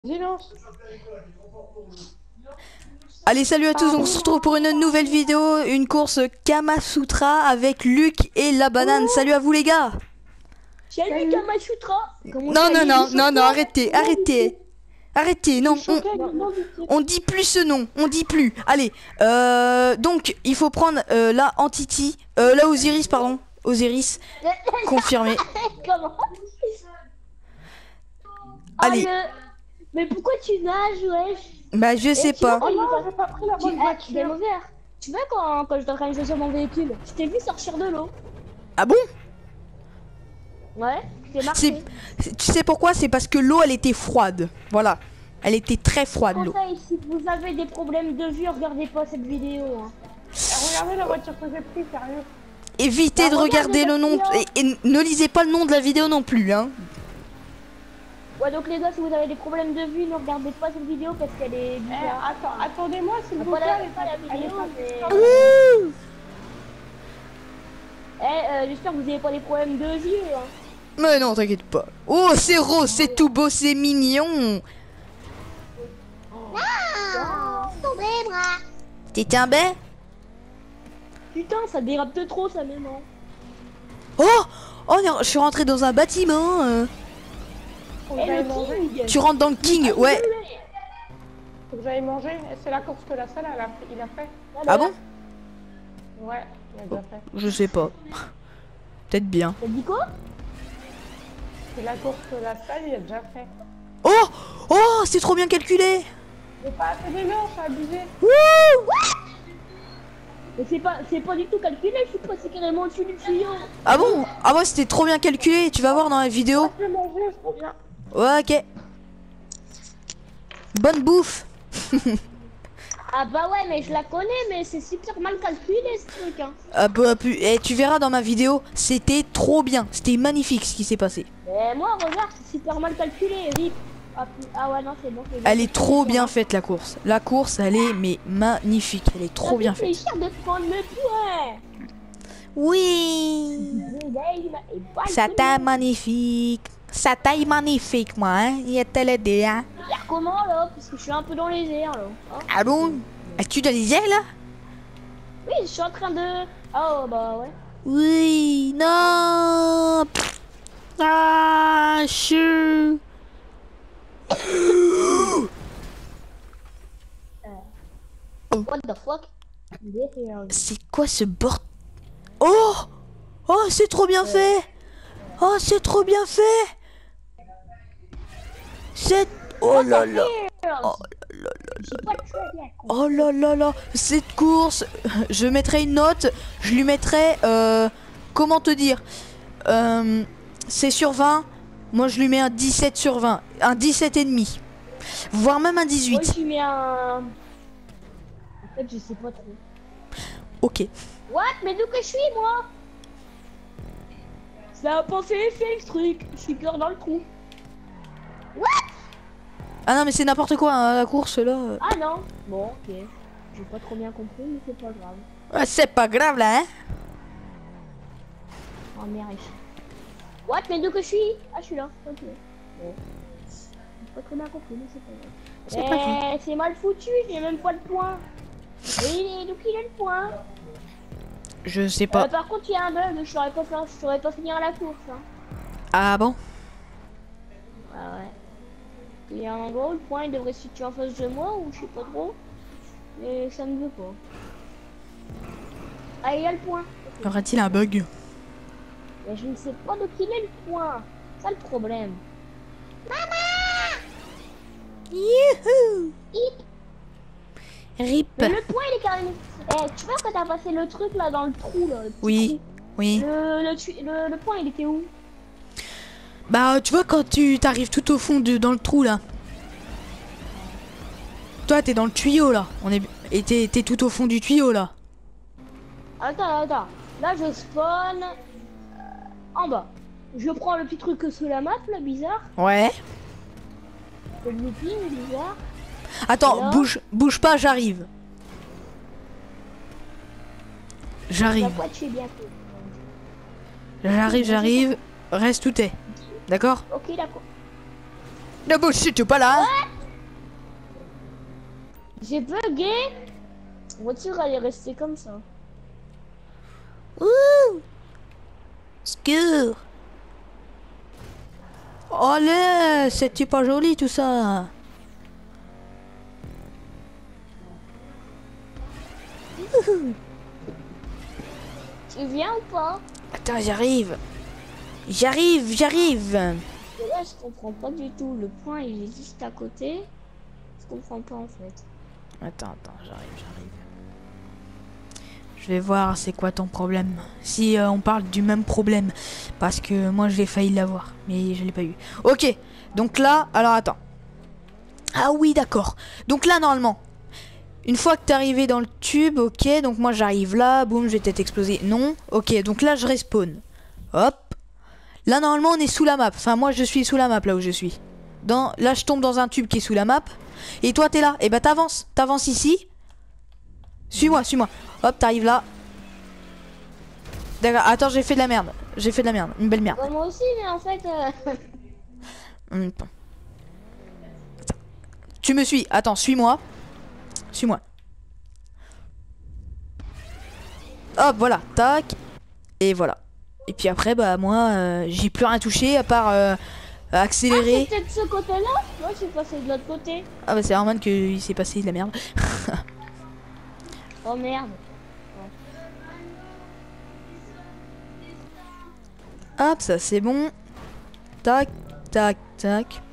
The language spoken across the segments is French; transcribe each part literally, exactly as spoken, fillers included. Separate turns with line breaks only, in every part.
Silence.
Allez, salut à tous, on se retrouve pour une nouvelle vidéo, une course Kamasutra avec Luc et la banane.
Oh.
Salut à vous les gars.
Salut Kamasutra.
Non, non, non, non, non, arrêtez, arrêtez. Arrêtez, non, on, on dit plus ce nom, on dit plus. Allez, euh, donc il faut prendre euh, la Entity, euh, la Osiris, pardon, Osiris, confirmé.
Comment?
Allez.
Ah, le... Mais pourquoi tu nages, wesh?
Bah je sais pas.
Oh non, j'avais pas pris la bonne voiture. Tu vert. Tu vois quand, quand j'étais en train de jouer sur mon véhicule, je t'ai vu sortir de l'eau.
Ah bon?
Ouais, c'est marqué.
Tu sais pourquoi? C'est parce que l'eau elle était froide. Voilà. Elle était très froide l'eau.
Conseil, si vous avez des problèmes de vue, regardez pas cette vidéo. Hein.
Regardez la voiture que j'ai prise, sérieux.
Évitez
Bah,
de regarder le nom et, et ne lisez pas le nom de la vidéo non plus, hein.
Ouais, donc les gars, si vous avez des problèmes de vue, ne regardez pas cette vidéo parce qu'elle est
Eh,
bizarre.
attends, attendez-moi s'il vous
Pas
plaît.
la,
elle est
pas la
elle est
vidéo,
pas-
mais...
Ouh.
Eh, euh, j'espère que vous avez pas des problèmes de vue. Hein.
Mais non, t'inquiète pas. Oh, c'est rose, c'est tout beau, c'est mignon. T'es un bé?
Putain, ça dérape de trop, ça même. Hein.
Oh, oh, non, je suis rentré dans un bâtiment. euh.
Faut que
Eh,
j'aille
le
manger.
king.
Tu rentres dans le king, ouais.
Faut que j'aille manger. Et c'est la course que la salle elle a, il a fait.
Ah bon?
Ouais, il a déjà fait.
Je sais pas. Peut-être bien.
T'as dit quoi?
C'est la course que la salle il a déjà fait.
Oh, oh, c'est trop bien calculé.
J'ai pas assez d'élan, je suis abusé.
Mais c'est pas, c'est pas du tout calculé, je suis passé carrément au-dessus du tuyau.
Ah bon? Ah ouais, c'était trop bien calculé. Tu vas voir dans la vidéo.
Je vais manger, je reviens.
Ouais, ok. Bonne bouffe.
Ah bah ouais, mais je la connais, mais c'est super mal calculé ce truc. Hein.
Ah bah, pu- eh, tu verras dans ma vidéo, c'était trop bien. C'était magnifique ce qui s'est passé.
Mais moi, regarde, c'est super mal calculé, rip. Ah, pu- ah ouais, non, c'est bon. c'est bon.
Elle est trop bien faite la course. La course, elle est mais magnifique. Elle est trop bien
Ça fait
faite.
plaisir de prendre le point.
Oui. Ça taille magnifique. Ça taille magnifique, moi. Hein. Il y a tel idée, hein.
Faire comment là? Parce que je suis un peu dans les airs là. Hein.
Ah bon? Es-tu dans les airs là?
Oui, je suis en train de. Oh bah ouais.
Oui. Non. Ah, chou.
What the fuck?
C'est quoi ce bord? Oh! Oh, c'est trop bien fait! Oh, c'est trop bien fait! C'est... Oh là là! Oh là
J'ai pas de choix, bien.
Oh là là là! Cette course, je mettrai une note, je lui mettrai... Euh, comment te dire? Euh, c'est sur vingt, moi je lui mets un dix-sept sur vingt. Un dix-sept et demi. Voire même un
Moi,
dix-huit.
je lui mets un. En fait, je sais pas trop.
Ok.
What? Mais d'où que je suis, moi? Ça a pensé effet, ce truc. Je suis peur dans le trou. What?
Ah non mais c'est n'importe quoi hein, la course là.
Ah non. Bon, ok. J'ai pas trop bien compris, mais c'est pas grave.
Ah, c'est pas grave là hein.
Oh merde. What? Mais d'où que je suis? Ah, je suis là. Ok. Bon. J'ai pas trop bien compris, mais c'est pas grave.
C'est pas grave.
Eh, c'est mal foutu, j'ai même pas le point. Et il est... donc il a le point.
Je sais
Euh,
pas.
par contre, il y a un bug, je saurais pas, faire... je saurais pas finir la course. Hein.
Ah bon?
Ah ouais. Il y a un gros, le point il devrait se situer en face de moi ou je sais pas trop. Mais ça ne veut pas. Ah, il y a le point.
Y aura-t-il un bug?
Mais je ne sais pas de qui il est le point. C'est ça le problème.
Youhou!
Hip.
Rip.
Mais le point il est carrément. Eh, tu vois quand t'as passé le truc là dans le trou là. Le petit
Oui, oui.
trou, le, le, tu- le, le point il était où?
Bah tu vois quand tu t'arrives tout au fond de dans le trou là. Toi t'es dans le tuyau là. On est et t'es t'es tout au fond du tuyau là.
Attends, attends. Là je spawn euh, en bas. Je prends le petit truc sous la map là, bizarre.
Ouais.
Le looping bizarre.
Attends,
Alors
bouge bouge pas, j'arrive. J'arrive.
La boîte je bien fait.
J'arrive, j'arrive. Reste où t'es. D'accord?
Ok d'accord.
Ne bouge surtout pas là.
Ouais. J'ai bugué. La voiture, elle est restée comme ça.
Ouh. Secours. Allez, c'était pas joli tout ça.
Tu viens ou pas?
Attends, j'arrive. J'arrive, j'arrive.
Et là, je comprends pas du tout. Le point, il est juste à côté. Je comprends pas en fait.
Attends, attends, j'arrive, j'arrive. Je vais voir c'est quoi ton problème. Si euh, on parle du même problème. Parce que moi j'ai failli l'avoir. Mais je l'ai pas eu. Ok. Donc là, alors attends. Ah oui, d'accord. Donc là, normalement. Une fois que t'es arrivé dans le tube, ok. Donc moi j'arrive là. Boum, je vais peut-être exploser. Non. Ok, donc là je respawn. Hop. Là normalement on est sous la map. Enfin moi je suis sous la map là où je suis. Dans... Là je tombe dans un tube qui est sous la map. Et toi t'es là. Et bah t'avances. T'avances ici. Suis-moi, suis-moi. Hop, t'arrives là. D'accord, attends, j'ai fait de la merde. J'ai fait de la merde, une belle merde.
Ouais, moi aussi, mais en fait... Euh...
Hum, attends. Tu me suis, attends, suis-moi. Suis-moi. Hop, voilà, tac. Et voilà. Et puis après, bah moi, euh, j'ai plus rien touché à part euh, accélérer.
Ah, c'est peut-être de ce côté-là. Moi, je suis passé de l'autre côté.
Ah bah c'est normal qu'il s'est passé de la merde.
Oh merde.
Hop, ça c'est bon. Tac, tac, tac.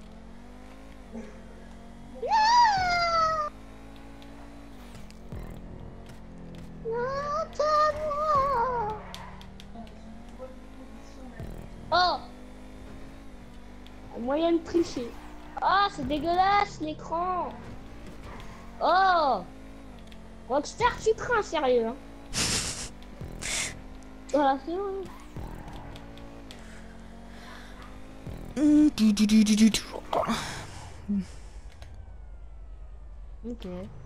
Oh, un moyen de tricher. Ah, c'est dégueulasse l'écran. Oh, Rockstar, tu crains sérieux. Hein. Voilà, c'est bon. Ok.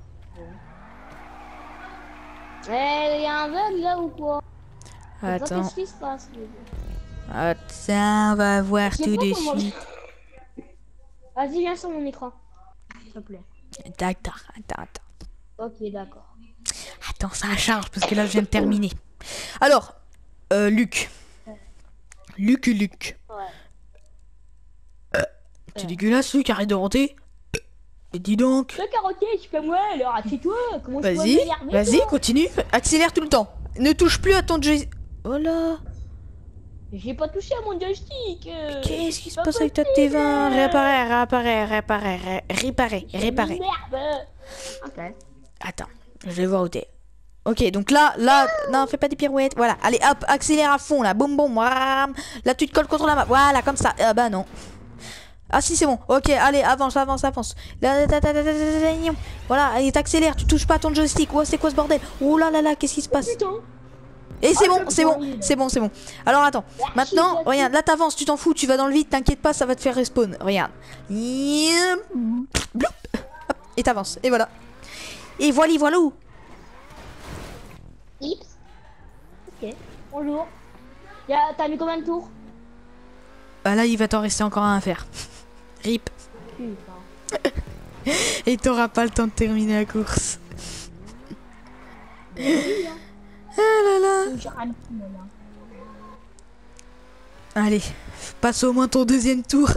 Eh, y a un bug là ou quoi?
Attends.
Qu'est-ce qui se passe?
Attends, on va voir tout de suite.
Vas-y, viens sur mon écran. S'il te plaît.
D'accord, attends, attends.
Ok, d'accord.
Attends, ça charge parce que là je viens de terminer. Alors, euh, Luc. Luc, Luc.
Ouais.
Euh, c'est dégueulasse, Luc, arrête de renter. Et dis donc.
Le carottier, c'est pas moi, alors assieds-toi. Comment je peux
Vas-y,
m'énerver,
vas-y,
toi?
continue. Accélère tout le temps. Ne touche plus à ton joystick. Oh là.
J'ai pas touché à mon joystick. euh,
Qu'est-ce qui
c'est
se
pas
passe avec ta
possible.
T vingt? Réparer, réparer, réparer, ré- réparer, réparer.
Merde. Ok.
Attends, je vais voir où t'es. Ok, donc là, là, non, fais pas des pirouettes. Voilà, allez, hop, accélère à fond là. Boum, boum, wam. Là, tu te colles contre la map. Voilà, comme ça. Ah bah non. Ah si, c'est bon. Ok, allez, avance, avance, avance. Là, là, là, là, là, là, là. Voilà, allez, t'accélères. Tu touches pas à ton joystick. Oh, c'est quoi ce bordel? Oh là là là, qu'est-ce qui se passe?
Putain.
Et c'est
Ah,
bon,
le
c'est bon,
point.
c'est bon, c'est bon. Alors attends, maintenant, regarde, là t'avances, tu t'en fous, tu vas dans le vide, t'inquiète pas, ça va te faire respawn. Regarde. Bloup. Hop, et t'avances, et voilà. Et voilà, voilà où.
Ips. Ok. Bonjour. Y'a- T'as mis combien de tours?
Bah là, il va t'en rester encore un à faire. Rip.
Putain.
Et t'auras pas le temps de terminer la course. Ah là là. Allez, passe au moins ton deuxième tour.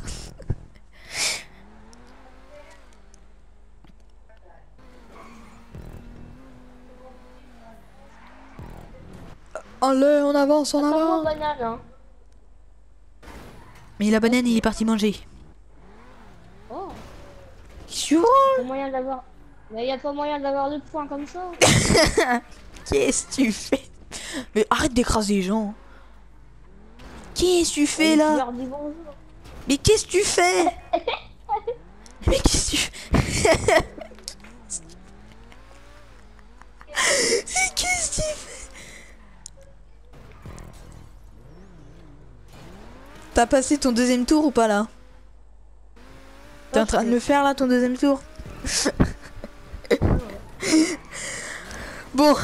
Allez, on avance, on avance.
Banane, hein.
Mais la banane, il est parti manger.
Oh.
Sur.
Pas moyen d'avoir. Mais y a pas moyen d'avoir deux points comme ça.
Qu'est-ce que tu fais? Mais arrête d'écraser les gens. Qu'est-ce que tu fais là?
Leur dis bonjour.
Mais qu'est-ce que tu fais? Mais qu'est-ce que tu fais? Mais qu'est-ce que tu fais? T'as passé ton deuxième tour ou pas là? T'es en train de le faire là ton deuxième tour? Bon.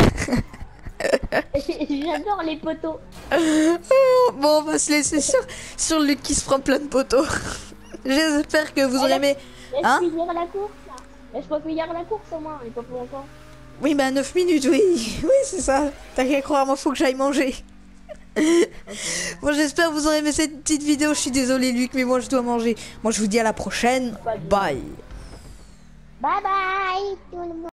J'adore les poteaux.
Bon, on va se laisser sur, sur Luc qui se prend plein de poteaux. J'espère que vous aurez aimé.
Laisse
Hein?
finir la course là. Laisse-moi finir la course au moins, et pas plus longtemps.
Oui, bah neuf minutes, oui. Oui, c'est ça. T'as qu'à croire, moi, faut que j'aille manger.
Okay.
Bon, j'espère que vous aurez aimé cette petite vidéo. Je suis désolé, Luc, mais moi, je dois manger. Moi, je vous dis à la prochaine. Bye.
Bye bye tout le monde.